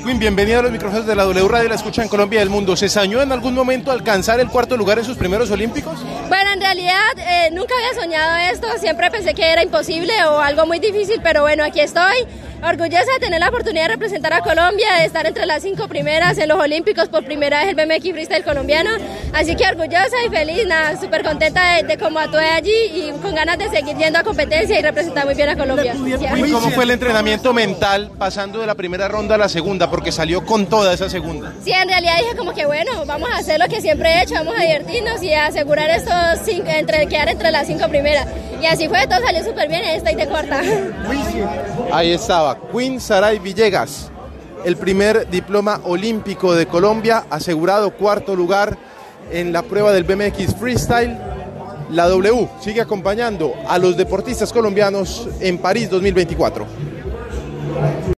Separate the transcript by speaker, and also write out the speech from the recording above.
Speaker 1: Queen, bienvenido a los micrófonos de la W Radio, la escucha en Colombia y el mundo. ¿Se soñó en algún momento alcanzar el cuarto lugar en sus primeros Olímpicos?
Speaker 2: Bueno, en realidad nunca había soñado esto, siempre pensé que era imposible o algo muy difícil, pero bueno, aquí estoy, orgullosa de tener la oportunidad de representar a Colombia, de estar entre las 5 primeras en los Olímpicos, por primera vez el BMX Freestyle colombiano, así que orgullosa y feliz, nada, súper contenta de cómo actué allí y con ganas de seguir yendo a competencia y representar muy bien a Colombia.
Speaker 1: Queen, ¿cómo fue el entrenamiento mental pasando de la primera ronda a la segunda? Porque salió con toda esa segunda.
Speaker 2: Sí, en realidad dije como que bueno, vamos a hacer lo que siempre he hecho, vamos a divertirnos y a asegurar quedar entre las 5 primeras. Y así fue, todo salió súper bien y ahí estoy de cuarta.
Speaker 1: Ahí estaba, Queen Saray Villegas, el primer diploma olímpico de Colombia, asegurado cuarto lugar en la prueba del BMX Freestyle. La W sigue acompañando a los deportistas colombianos en París 2024.